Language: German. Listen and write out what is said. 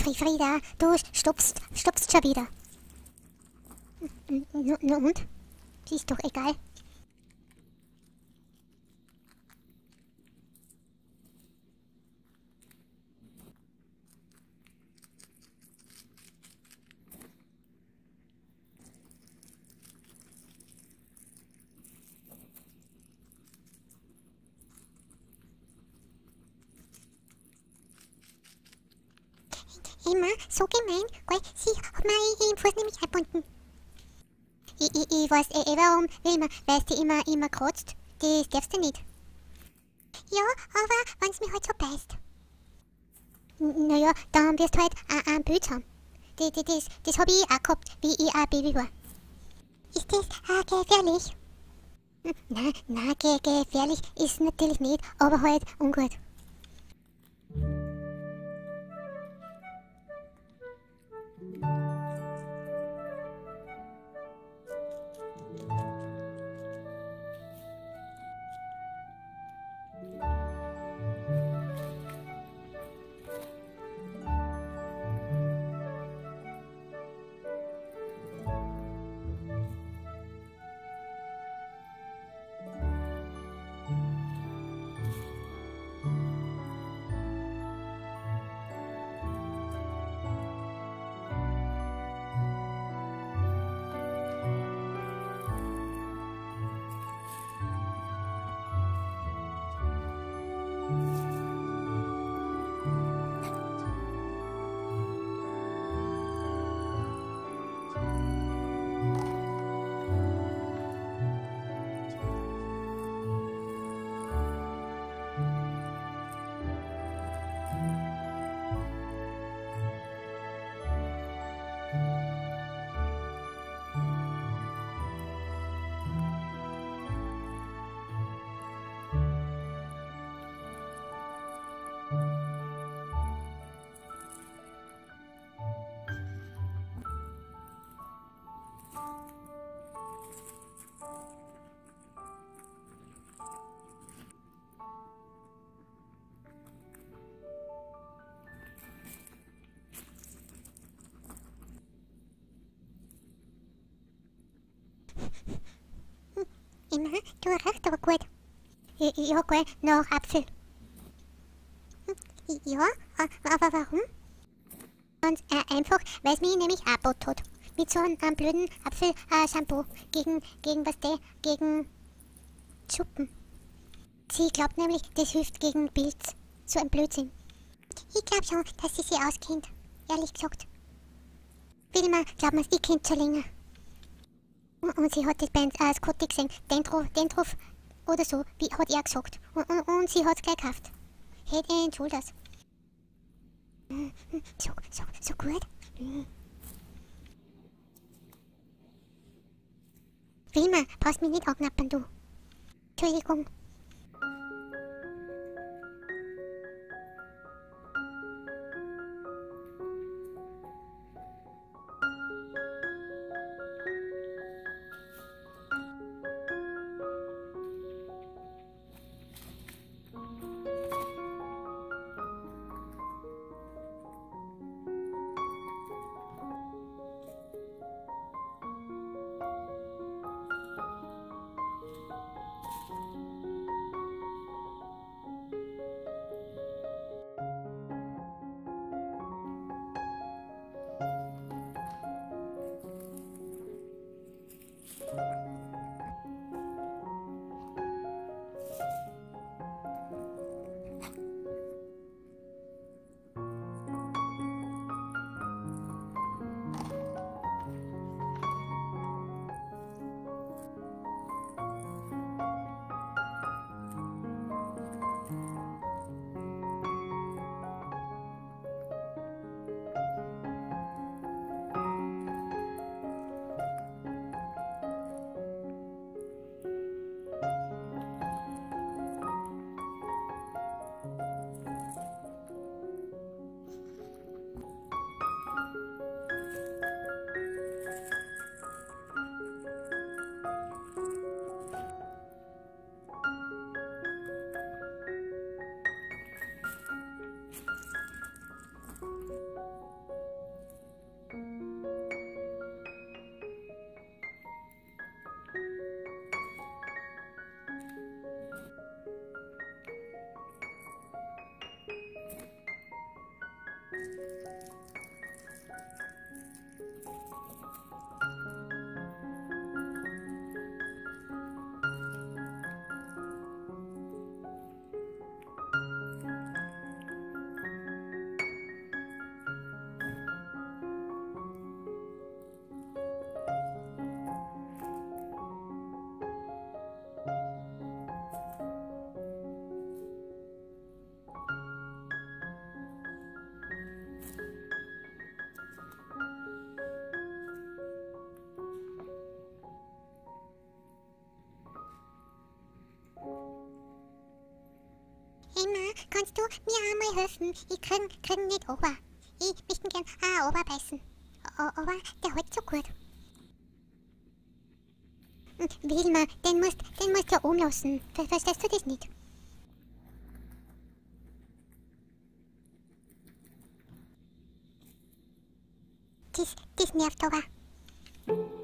Frieda, du stupst schon wieder. Na und? Ist doch egal. Immer so gemein, gell? Sie hat mir ihren Fuß nämlich abgebunden. Ich weiß warum, Wilma, weil sie immer kratzt. Das darfst du nicht. Ja, aber wenn es mich halt so beißt. Naja, dann wirst du halt ein Bild haben. Das habe ich auch gehabt, wie ich ein Baby war. Ist das gefährlich? Nein, gefährlich ist natürlich nicht, aber halt ungut. Immer, du riecht aber gut. Ja, gell, nach Apfel. Ja, aber warum? Ganz einfach, weil es mich nämlich angeboten hat. Mit so einem blöden Apfel-Shampoo. Gegen was der? Gegen Schuppen. Sie glaubt nämlich, das hilft gegen Pilz. So ein Blödsinn. Ich glaube schon, dass sie sich auskennt. Ehrlich gesagt. Wilma, glaub mir's, ich kennt schon länger. Und sie hat das bei Scotty gesehen. Dandruff oder so, wie hat er gesagt. Und sie hat's gleich gekauft. Head and Shoulders. So gut. Wilma, brauchst mich nicht anknappern, du. Entschuldigung. kannst du mir einmal helfen? Ich krieg nicht ober. Ich möchte gern oberbeißen. Aber der hält so gut. Wilma, den musst du umlassen. Verstehst du das nicht? Das nervt aber.